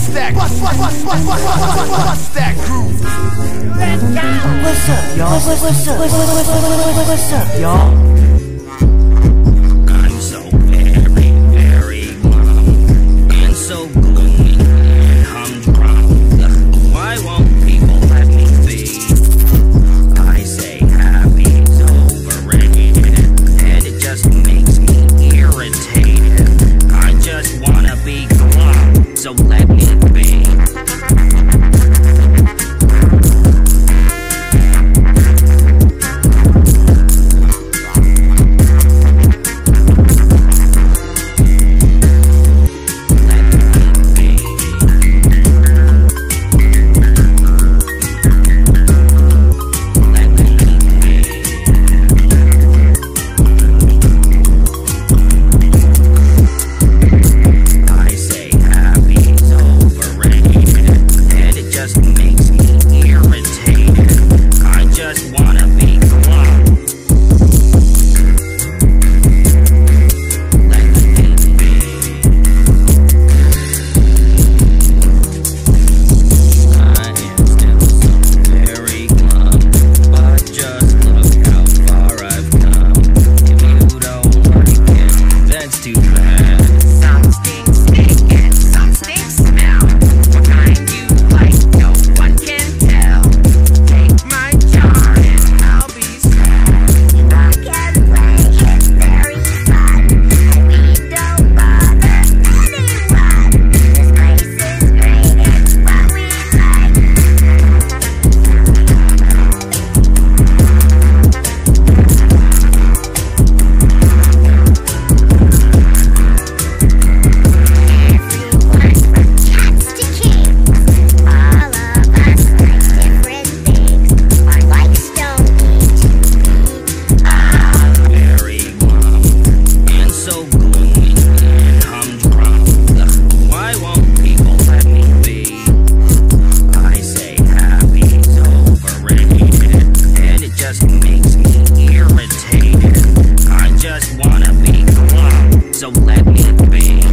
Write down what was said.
that groove. What's up, y'all? What's up, y'all? I'm so very, very glum and so gloomy and humdrum. Why won't people let me be? I say happy's overrated, and it just makes me irritated. I just wanna be glum, so let me be. So let me be.